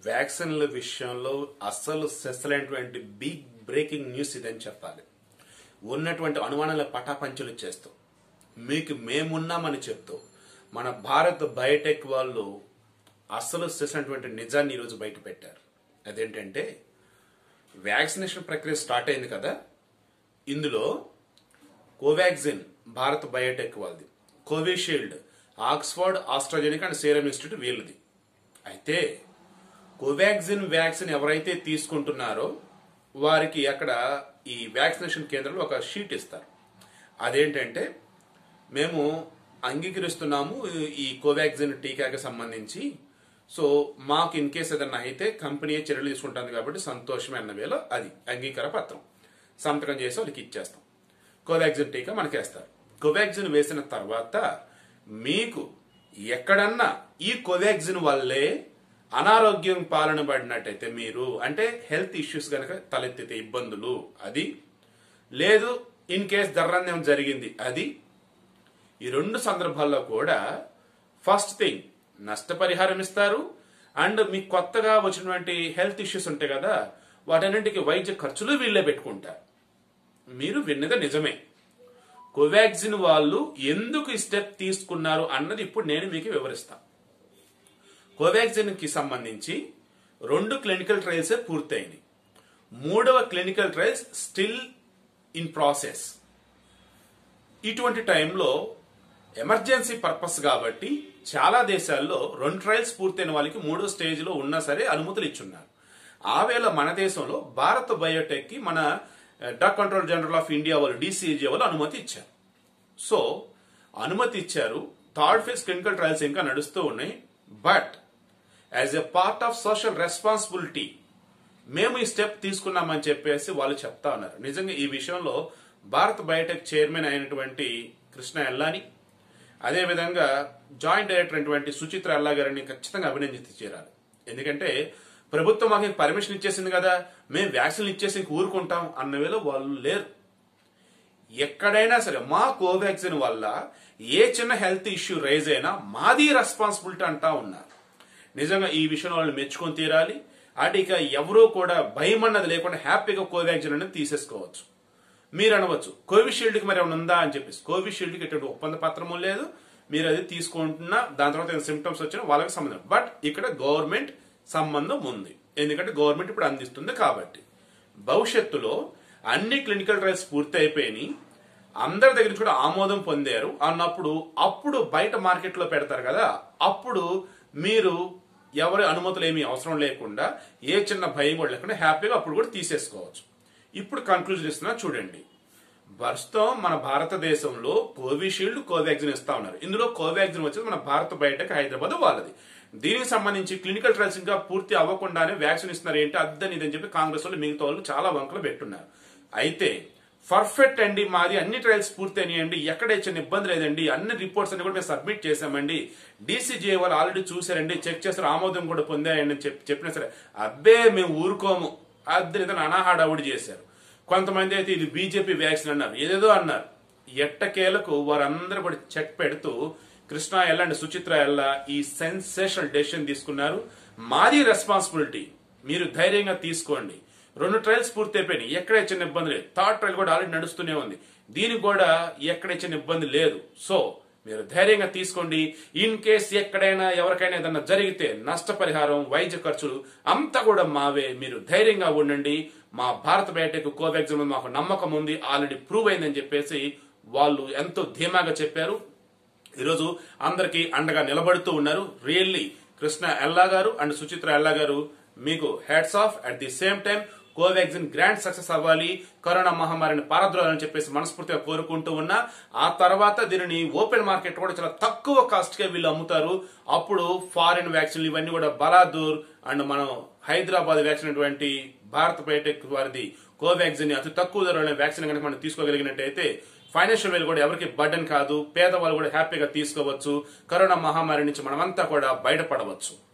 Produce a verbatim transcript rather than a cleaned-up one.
వ్యాక్సిన్ల విషయంలో అస్సలు సెస్సలైనటువంటి బిగ్ బ్రేకింగ్ న్యూస్ ఇదని చెప్పాలి. ఉన్నటువంటి అనుమానాల పటాపంచలు చేస్తూ మీకు మేమున్నామని చెప్తూ మన భారత్ బయోటెక్ వాళ్ళు అస్సలు చేసినటువంటి నిజాన్ని ఈరోజు బయట పెట్టారు. అదేంటంటే వ్యాక్సినేషన్ ప్రక్రియ స్టార్ట్ అయింది కదా, ఇందులో కోవాక్సిన్ భారత్ బయోటెక్ వాళ్ళది, Covishield Oxford AstraZeneca and Serum Institute వీళ్ళది. అయితే కోవాక్సిన్ వ్యాక్సిన్ ఎవరైతే తీసుకుంటున్నారో వారికి అక్కడ ఈ వ్యాక్సినేషన్ కేంద్రంలో ఒక షీట్ ఇస్తారు. అదేంటంటే మేము అంగీకరిస్తున్నాము ఈ కోవాక్సిన్ టీకాకి సంబంధించి, సో మాకు ఇన్ కేసు ఏదన్నా అయితే కంపెనీ చర్యలు తీసుకుంటుంది కాబట్టి సంతోషమే అన్న వేళ అది అంగీకార పత్రం సంతకం చేసి వాళ్ళకి ఇచ్చేస్తాం. కోవాక్సిన్ టీకా మనకేస్తారు. కోవాక్సిన్ వేసిన తర్వాత మీకు ఎక్కడన్నా ఈ కోవాక్సిన్ వల్లే అనారోగ్యం పాలన పడినట్టయితే, మీరు అంటే హెల్త్ ఇష్యూస్ కనుక తలెత్తితే ఇబ్బందులు, అది లేదు ఇన్ కేస్ దర్రందేం జరిగింది అది, ఈ రెండు సందర్భాల్లో కూడా ఫస్ట్ థింగ్ నష్టపరిహారం ఇస్తారు. అండ్ మీకు కొత్తగా వచ్చినటువంటి హెల్త్ ఇష్యూస్ ఉంటాయి కదా, వాటన్నింటికి వైద్య ఖర్చులు వీళ్ళే పెట్టుకుంటారు. మీరు విన్నది నిజమే. కోవాక్సిన్ వాళ్ళు ఎందుకు ఈ స్టెప్ తీసుకున్నారు అన్నది ఇప్పుడు నేను మీకు వివరిస్తాను. కోవాక్సిన్ కి సంబంధించి రెండు క్లినికల్ ట్రయల్స్ పూర్తయింది. మూడవ clinical trials still in process. ఇటువంటి టైంలో ఎమర్జెన్సీ పర్పస్ కాబట్టి చాలా దేశాల్లో రెండు ట్రయల్స్ పూర్తయిన వాళ్ళకి మూడో స్టేజ్ లో ఉన్నా సరే అనుమతులు ఇచ్చున్నారు. ఆ వేళ మన దేశంలో భారత్ బయోటెక్ కి మన drug control general of India వాళ్ళు డిసిజే వాళ్ళు అనుమతి ఇచ్చారు. సో అనుమతి ఇచ్చారు. థర్డ్ ఫేజ్ క్లినికల్ ట్రయల్స్ ఇంకా నడుస్తూ ఉన్నాయి. But as a part of social responsibility మేము ఈ స్టెప్ తీసుకున్నామని చెప్పేసి వాళ్ళు చెప్తా ఉన్నారు. నిజంగా ఈ విషయంలో భారత్ బయోటెక్ చైర్మన్ అయినటువంటి కృష్ణ ఎల్లాని, అదేవిధంగా జాయింట్ డైరెక్టర్ అయినటువంటి సుచిత్ర ఎల్లా గారిని ఖచ్చితంగా అభినందించి చేరాలి. ఎందుకంటే ప్రభుత్వం మాకు పర్మిషన్ ఇచ్చేసింది కదా, మేము వ్యాక్సిన్లు ఇచ్చేసి ఊరుకుంటాం అన్న వేళ వాళ్ళు లేరు. ఎక్కడైనా సరే మా కోవాక్సిన్ వల్ల ఏ చిన్న హెల్త్ ఇష్యూ రైజ్ అయినా మాది రెస్పాన్సిబిలిటీ అంటా ఉన్నారు. నిజంగా ఈ విషయంలో వాళ్ళు మెచ్చుకొని తీరాలి. అటు ఇక ఎవరూ కూడా భయం అన్నది లేకుండా హ్యాపీగా కోవాక్సిన్ అనేది తీసేసుకోవచ్చు. మీరు అనవచ్చు కోవిషీల్డ్ కి మరి ఏమైనా ఉందా అని చెప్పేసి. కోవిషీల్డ్ కి ఎటువంటి ఒప్పంద పత్రము లేదు. మీరు అది తీసుకుంటున్నా దాని తర్వాత సిమ్టమ్స్ వచ్చినా వాళ్ళకి సంబంధం. బట్ ఇక్కడ గవర్నమెంట్ సంబంధం ఉంది. ఎందుకంటే గవర్నమెంట్ ఇప్పుడు అందిస్తుంది కాబట్టి. భవిష్యత్తులో అన్ని క్లినికల్ ట్రయల్స్ పూర్తి అయిపోయి అందరి దగ్గర నుంచి కూడా ఆమోదం పొందారు అన్నప్పుడు అప్పుడు బయట మార్కెట్ లో పెడతారు కదా, అప్పుడు మీరు ఎవరి అనుమతులు ఏమీ అవసరం లేకుండా ఏ చిన్న భయం కూడా లేకుండా హ్యాపీగా అప్పుడు కూడా తీసేసుకోవచ్చు. ఇప్పుడు కన్క్లూజన్ ఇస్తున్నా చూడండి. ప్రస్తుతం మన భారతదేశంలో కోవిషీల్డ్ కోవాక్సిన్ ఇస్తా ఉన్నారు. ఇందులో కోవాక్సిన్ వచ్చేది మన భారత్ బయోటెక్ హైదరాబాద్ వాళ్ళది. దీనికి సంబంధించి క్లినికల్ ట్రయల్స్ ఇంకా పూర్తి అవ్వకుండానే వ్యాక్సిన్ ఇస్తున్నారు ఏంటి అద్దని ఇదని చెప్పి కాంగ్రెస్ వాళ్ళు మిగతా వాళ్ళు చాలా వంకలు పెట్టున్నారు. అయితే పర్ఫెక్ట్ అండి, మాది అన్ని ట్రయల్స్ పూర్తి అయినాయండి, ఎక్కడ చిన్న ఇబ్బంది లేదండి, అన్ని రిపోర్ట్స్ అన్ని కూడా మేము సబ్మిట్ చేశామండి, డీసీజే వాళ్ళు ఆల్రెడీ చూసారండి, చెక్ చేస్తారు, ఆమోదం కూడా పొందాయండి అని చెప్పి చెప్పినా సరే అబ్బే మేము ఊరుకోము అద్దరితో అనాహాడావుడి చేశారు. కొంతమంది అయితే ఇది బీజేపీ వ్యాక్సిన్ అన్నారు, ఏదేదో అన్నారు. ఎట్టకేలకు వారందరూ కూడా చెక్ పెడుతూ కృష్ణ ఎల్లా అండ్ సుచిత్ర ఎల్లా ఈ సెన్సేషనల్ డెసిషన్ తీసుకున్నారు. మాది రెస్పాన్సిబిలిటీ, మీరు ధైర్యంగా తీసుకోండి. రెండు ట్రయల్స్ పూర్తి అయిపోయినాయి, ఎక్కడ చిన్న ఇబ్బంది లేదు. థర్డ్ ట్రయల్ కూడా ఆల్రెడీ నడుస్తూనే ఉంది, దీనికి కూడా ఎక్కడ చిన్న ఇబ్బంది లేదు. సో మీరు ధైర్యంగా తీసుకోండి. ఇన్ కేస్ ఎక్కడైనా ఎవరికైనా ఏదన్నా జరిగితే నష్టపరిహారం, వైద్య ఖర్చులు అంతా కూడా మావే. మీరు ధైర్యంగా ఉండండి. మా భారత బయోటెక్ కోవాక్సిన్ మీద మాకు నమ్మకం ఉంది, ఆల్రెడీ ప్రూవ్ అయిందని చెప్పేసి వాళ్ళు ఎంతో ధీమాగా చెప్పారు. ఈరోజు అందరికి అండగా నిలబడుతూ ఉన్నారు. రియల్లీ కృష్ణ ఎల్లా గారు అండ్ సుచిత్ర ఎల్లా గారు మీకు hats off. At the same time Covaxin grand success అవ్వాలి, కరోనా మహమ్మారిని పారద్రోలని చెప్పేసి మనస్ఫూర్తిగా కోరుకుంటూ ఉన్నా. ఆ తర్వాత దీనిని ఓపెన్ మార్కెట్ కూడా చాలా తక్కువ కాస్ట్ గా వీళ్ళు అమ్ముతారు. అప్పుడు ఫారిన్ వ్యాక్సిన్లు ఇవన్నీ కూడా బలాదూర్ అండ్ మనం హైదరాబాద్ వ్యాక్సిన్ అటువంటి భారత్ బయోటెక్ వారిది కోవాక్సిన్ అతి తక్కువ ధరలోనే వ్యాక్సిన్ కనుక మనం తీసుకోగలిగినట్టయితే ఫైనాన్షియల్ వేలు కూడా ఎవరికి బర్డెన్ కాదు, పేదవాళ్ళు కూడా హ్యాపీగా తీసుకోవచ్చు. కరోనా మహమ్మారి నుంచి మనమంతా కూడా బయటపడవచ్చు.